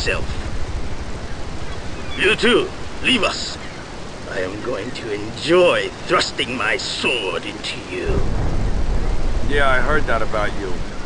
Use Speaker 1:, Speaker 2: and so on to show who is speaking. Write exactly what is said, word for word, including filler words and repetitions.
Speaker 1: yourself. You too, leave us. I am going to enjoy thrusting my sword into you.
Speaker 2: Yeah, I heard that about you.